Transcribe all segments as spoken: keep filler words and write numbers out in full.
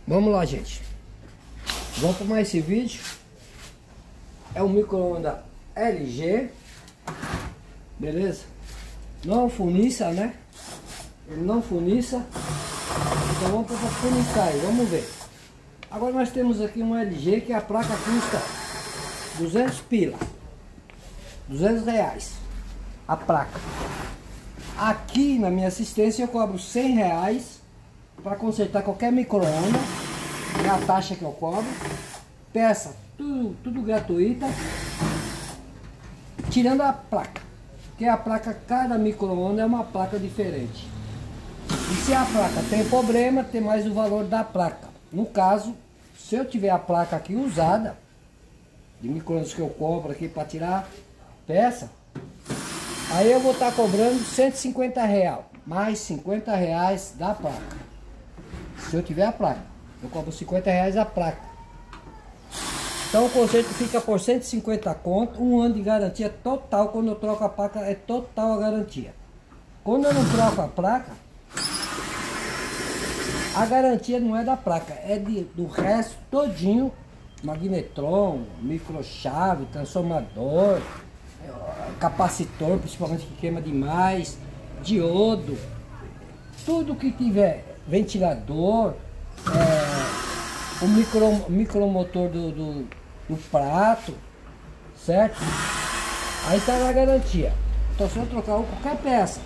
Vamos lá, gente. Vamos para mais esse vídeo. É um micro-ondas L G. Beleza? Não funiça, né? Ele não funiça. Então vamos para funiçar aí, vamos ver. Agora nós temos aqui um L G que a placa custa duzentos pila. duzentos reais. A placa. Aqui na minha assistência eu cobro cem reais para consertar qualquer micro-ondas. É a taxa que eu cobro. Peça tudo, tudo gratuita. Tirando a placa. Porque a placa, cada micro-ondas é uma placa diferente. E se a placa tem problema, tem mais o valor da placa. No caso, se eu tiver a placa aqui usada, de micro-ondas que eu compro aqui para tirar peça, aí eu vou estar tá cobrando cento e cinquenta reais, mais cinquenta reais da placa. Se eu tiver a placa, eu cobro cinquenta reais a placa. Então o conserto fica por cento e cinquenta conto, um ano de garantia total. Quando eu troco a placa, é total a garantia. Quando eu não troco a placa, a garantia não é da placa, é de, do resto todinho. Magnetron, microchave, transformador, capacitor, principalmente que queima demais, diodo, tudo que tiver, ventilador, é, o micro, micromotor do, do, do prato, certo? Aí está na garantia. Então se eu trocar qualquer peça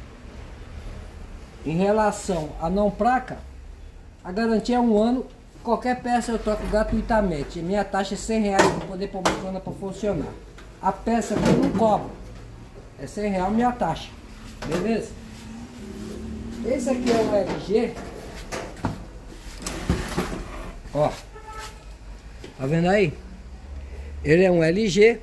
em relação a não placa, a garantia é um ano. Qualquer peça eu troco gratuitamente. Minha taxa é cem reais para poder pôr a micro-ondas para funcionar. A peça que eu não cobro é cem reais minha taxa. Beleza? Esse aqui é o L G. Ó. Tá vendo aí? Ele é um L G.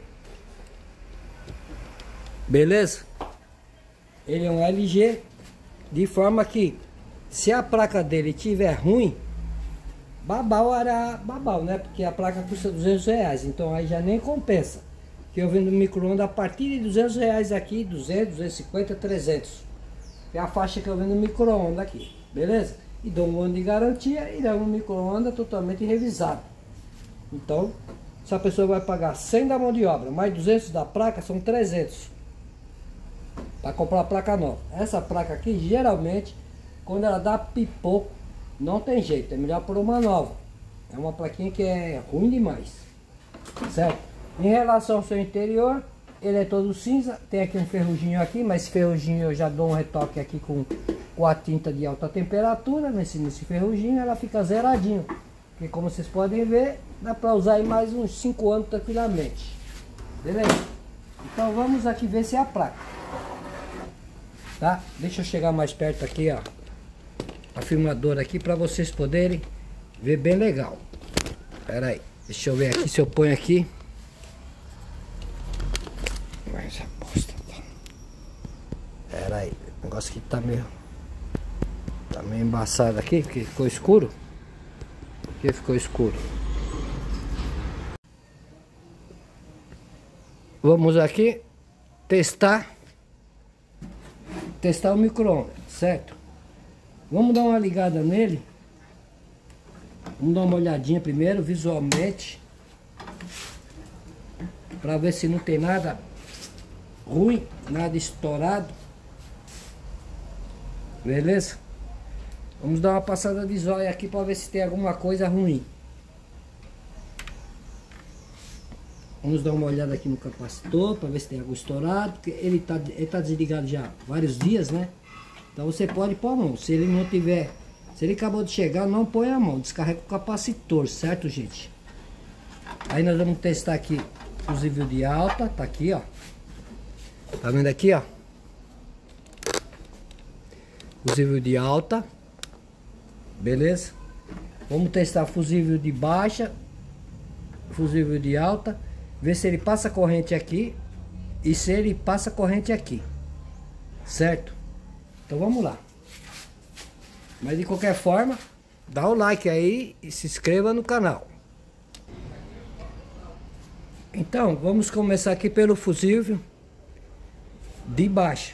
Beleza? Ele é um L G. De forma que, se a placa dele tiver ruim, babau era babau, né? Porque a placa custa duzentos reais. Então aí já nem compensa. Que eu vendo micro-ondas a partir de duzentos reais aqui. duzentos, duzentos e cinquenta, trezentos. É a faixa que eu vendo micro-ondas aqui. Beleza? E dou um ano de garantia e dá um micro-ondas totalmente revisado. Então, se a pessoa vai pagar cem da mão de obra, mais duzentos da placa, são trezentos. Para comprar a placa nova. Essa placa aqui, geralmente, quando ela dá pipoco, não tem jeito, é melhor por uma nova. É uma plaquinha que é ruim demais. Certo? Em relação ao seu interior, ele é todo cinza. Tem aqui um ferruginho aqui, mas esse ferruginho eu já dou um retoque aqui com, com a tinta de alta temperatura. Nesse, nesse ferruginho ela fica zeradinho. Porque como vocês podem ver, dá para usar aí mais uns cinco anos tranquilamente. Beleza? Então vamos aqui ver se é a placa. Tá? Deixa eu chegar mais perto aqui, ó. A filmadora aqui para vocês poderem ver bem legal. Pera aí, deixa eu ver aqui se eu ponho aqui. Mas a bosta. Pera aí, o negócio aqui tá meio tá meio embaçado aqui, porque ficou escuro. Porque ficou escuro. Vamos aqui testar testar o micro-ondas, certo? Vamos dar uma ligada nele. Vamos dar uma olhadinha primeiro, visualmente. Para ver se não tem nada ruim, nada estourado. Beleza? Vamos dar uma passada de zóio aqui para ver se tem alguma coisa ruim. Vamos dar uma olhada aqui no capacitor para ver se tem algo estourado. Porque ele está ele tá desligado já há vários dias, né? Então você pode pôr a mão. Se ele não tiver, se ele acabou de chegar, não põe a mão. Descarrega o capacitor, certo, gente? Aí nós vamos testar aqui fusível de alta. Tá aqui, ó. Tá vendo aqui, ó? Fusível de alta. Beleza? Vamos testar fusível de baixa. Fusível de alta. Ver se ele passa corrente aqui. E se ele passa corrente aqui. Certo? Então vamos lá. Mas de qualquer forma, dá o like aí e se inscreva no canal. Então, vamos começar aqui pelo fusível de baixa.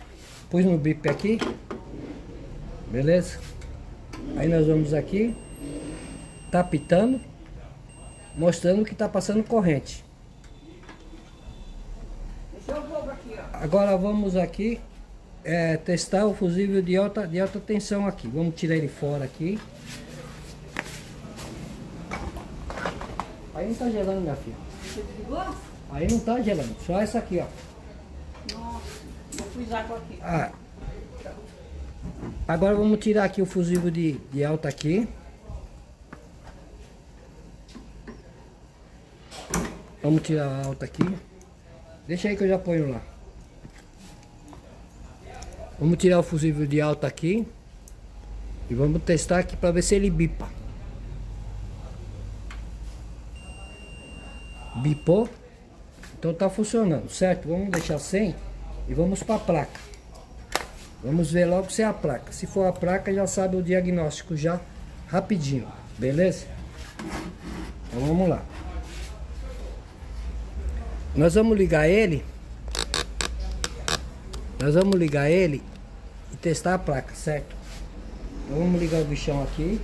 Pus no bip aqui. Beleza? Aí nós vamos aqui tá pitando, mostrando que tá passando corrente. Agora vamos aqui é, testar o fusível de alta, de alta tensão aqui. Vamos tirar ele fora aqui. Aí não tá gelando, minha filha. Você desligou? Aí não tá gelando, só essa aqui, ó. Nossa, vou pus água aqui. Ah. Agora vamos tirar aqui o fusível de, de alta aqui. Vamos tirar a alta aqui. Deixa aí que eu já ponho lá. Vamos tirar o fusível de alta aqui. E vamos testar aqui para ver se ele bipa. Bipou. Então tá funcionando, certo? Vamos deixar sem e vamos para a placa. Vamos ver logo se é a placa. Se for a placa, já sabe o diagnóstico já rapidinho, beleza? Então vamos lá. Nós vamos ligar ele. Nós vamos ligar ele e testar a placa, certo? Então vamos ligar o bichão aqui.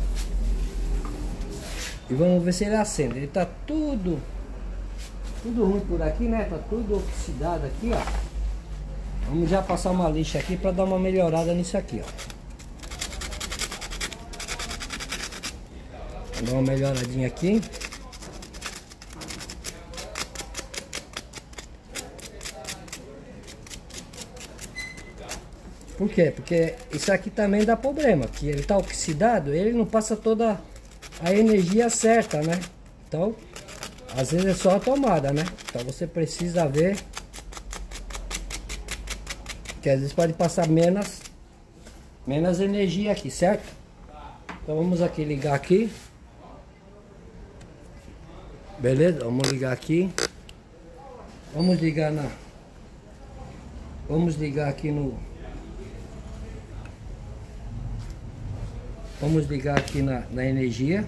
E vamos ver se ele acende. Ele tá tudo Tudo ruim por aqui, né? Tá tudo oxidado aqui, ó. Vamos já passar uma lixa aqui para dar uma melhorada nisso aqui, ó. Vou dar uma melhoradinha aqui. Por quê? Porque isso aqui também dá problema, que ele tá oxidado, ele não passa toda a energia certa, né? Então, às vezes é só a tomada, né? Então você precisa ver que às vezes pode passar menos menos energia aqui, certo? Então vamos aqui ligar aqui. Beleza? Vamos ligar aqui. Vamos ligar na Vamos ligar aqui no Vamos ligar aqui na, na energia.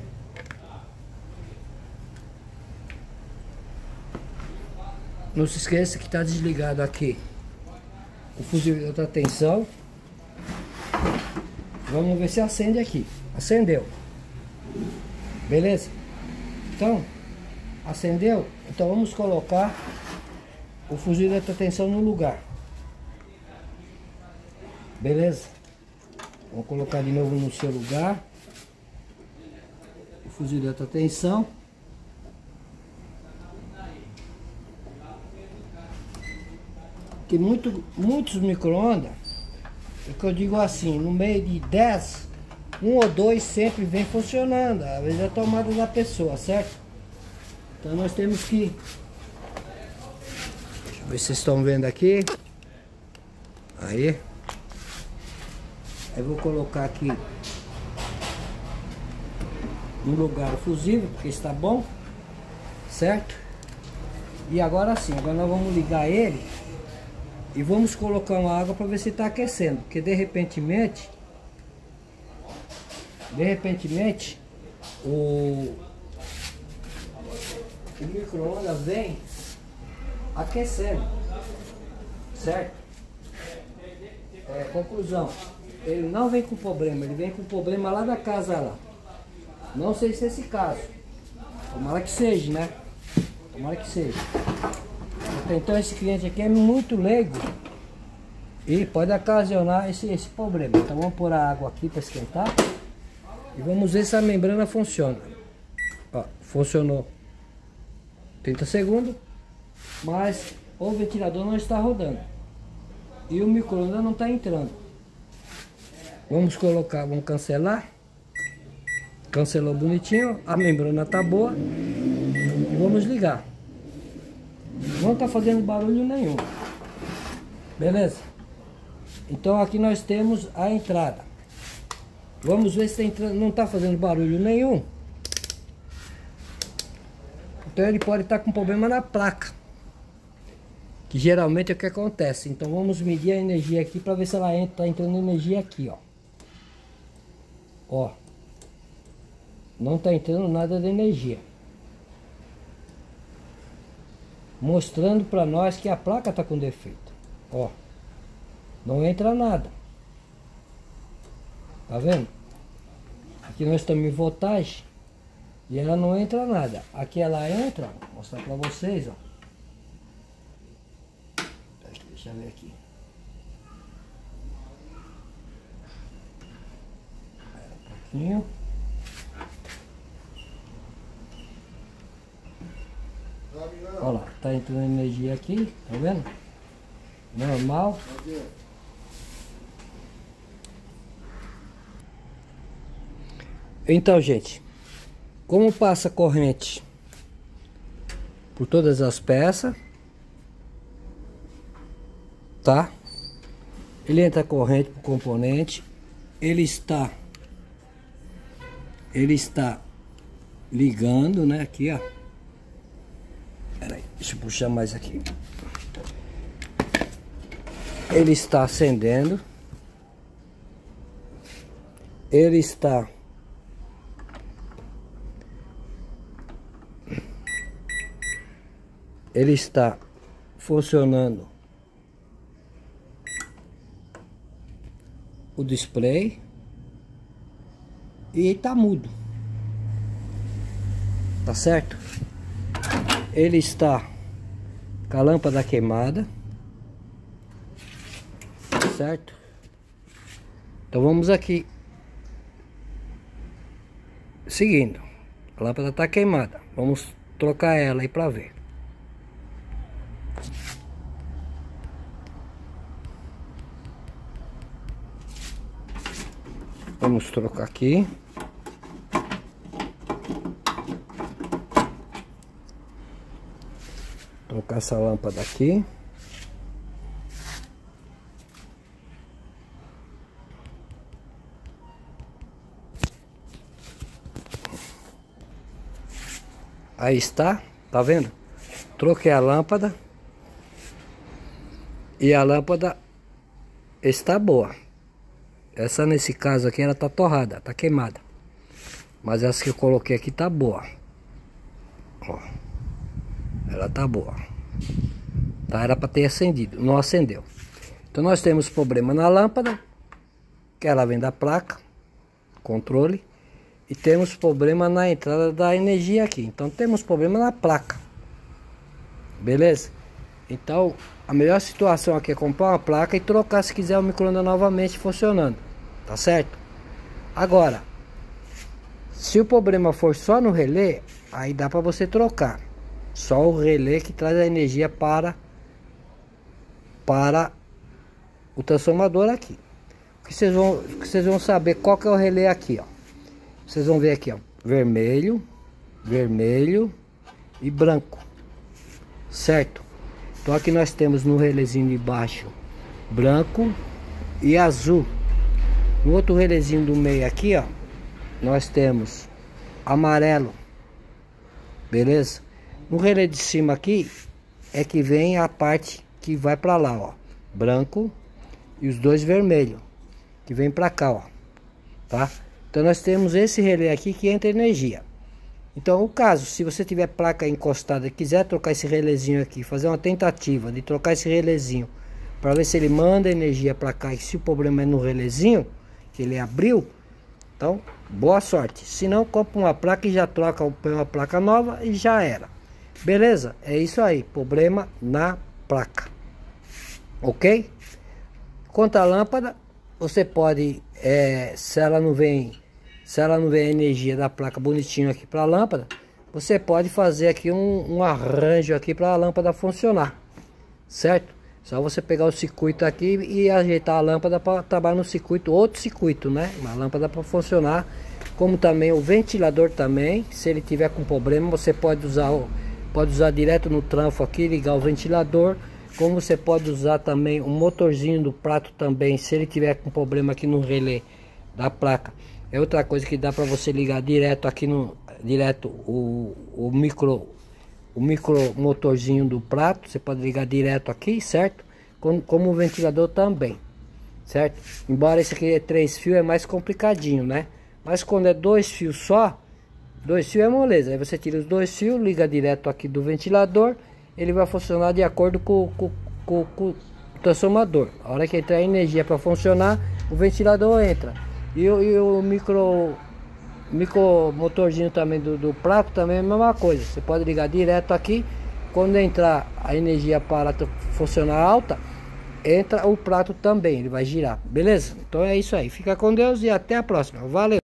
Não se esqueça que está desligado aqui o fusível de alta tensão. Vamos ver se acende aqui. Acendeu. Beleza? Então, acendeu. Então vamos colocar o fusível de alta tensão no lugar. Beleza? Vamos colocar de novo no seu lugar o fusível de alta tensão. Que muito, muitos micro-ondas, é que eu digo assim, no meio de dez, um ou dois sempre vem funcionando. Às vezes é a tomada da pessoa, certo? Então nós temos que... Deixa eu ver se vocês estão vendo aqui. Aí. Eu vou colocar aqui no lugar o fusível, porque está bom, certo? E agora sim, agora nós vamos ligar ele e vamos colocar uma água para ver se está aquecendo, porque de repentemente, de repentemente o, o micro-ondas vem aquecendo, certo? É, conclusão. Ele não vem com problema, ele vem com problema lá da casa lá. Não sei se é esse caso. Tomara que seja, né? Tomara que seja. Então esse cliente aqui é muito leigo e pode ocasionar esse, esse problema. Então vamos pôr a água aqui para esquentar e vamos ver se a membrana funciona. Ó, funcionou trinta segundos, mas o ventilador não está rodando e o micro-ondas não está entrando. Vamos colocar, vamos cancelar. Cancelou bonitinho, a membrana tá boa. Vamos ligar. Não tá fazendo barulho nenhum. Beleza? Então aqui nós temos a entrada. Vamos ver se tá entrando, não tá fazendo barulho nenhum. Então ele pode estar com problema na placa, que geralmente é o que acontece. Então vamos medir a energia aqui para ver se ela entra, tá entrando energia aqui, ó. Ó, não tá entrando nada de energia, mostrando para nós que a placa tá com defeito. Ó, não entra nada. Tá vendo? Aqui nós estamos em voltagem. E ela não entra nada. Aqui ela entra, vou mostrar pra vocês, ó. Aqui, deixa eu ver aqui. Um pouquinho. Olha lá, tá entrando energia aqui, tá vendo? Normal. Então, gente, como passa corrente por todas as peças, tá? Ele entra corrente pro componente, ele está ele está ligando, né? Aqui, ó. Pera aí, deixa eu puxar mais aqui. Ele está acendendo. Ele está Ele está funcionando o display e tá mudo. Tá certo? Ele está com a lâmpada queimada. Certo? Então vamos aqui. Seguindo. A lâmpada está queimada. Vamos trocar ela aí para ver. Vamos trocar aqui. Trocar essa lâmpada aqui. Aí está, tá vendo? Troquei a lâmpada. E a lâmpada está boa. Essa nesse caso aqui ela tá torrada, tá queimada. Mas essa que eu coloquei aqui tá boa. Ó. Ela tá boa. Tá, era para ter acendido, não acendeu. Então nós temos problema na lâmpada, que ela vem da placa, controle. E temos problema na entrada da energia aqui. Então temos problema na placa. Beleza? Então a melhor situação aqui é comprar uma placa e trocar se quiser o micro-ondas novamente funcionando. Tá certo? Agora, se o problema for só no relé, aí dá para você trocar. Só o relé que traz a energia para para o transformador aqui. O que vocês vão, o que vocês vão saber qual que é o relé aqui, ó. Vocês vão ver aqui, ó, vermelho, vermelho e branco, certo? Então aqui nós temos no relézinho de baixo branco e azul. No outro relézinho do meio aqui, ó, nós temos amarelo, beleza? No relé de cima aqui é que vem a parte que vai para lá, ó, branco e os dois vermelhos que vem para cá, ó, tá? Então nós temos esse relé aqui que entra energia. Então o caso, se você tiver placa encostada e quiser trocar esse relézinho aqui, fazer uma tentativa de trocar esse relézinho para ver se ele manda energia para cá, e se o problema é no relézinho que ele abriu, então boa sorte. Se não, compra uma placa e já troca, põe uma placa nova e já era. Beleza? É isso aí, problema na placa. Ok? Quanto à lâmpada, você pode, é, se ela não vem, se ela não vem a energia da placa bonitinho aqui para a lâmpada, você pode fazer aqui um, um arranjo aqui para a lâmpada funcionar, certo? Só você pegar o circuito aqui e ajeitar a lâmpada para trabalhar no circuito, outro circuito, né? Uma lâmpada para funcionar, como também o ventilador também. Se ele tiver com problema, você pode usar, pode usar direto no tranfo aqui, ligar o ventilador. Como você pode usar também o motorzinho do prato também, se ele tiver com problema aqui no relé da placa. É outra coisa que dá para você ligar direto aqui no direto o, o micro o micro motorzinho do prato, você pode ligar direto aqui, certo? Como, como o ventilador também, certo? Embora esse aqui é três fios, é mais complicadinho, né? Mas quando é dois fios só, dois fios é moleza. Aí você tira os dois fios, liga direto aqui do ventilador. Ele vai funcionar de acordo com, com, com, com o transformador. A hora que entrar energia para funcionar, o ventilador entra. E, e o micro micromotorzinho também do, do prato também é a mesma coisa. Você pode ligar direto aqui. Quando entrar a energia para funcionar alta, entra o prato também, ele vai girar, beleza? Então é isso aí, fica com Deus e até a próxima, valeu!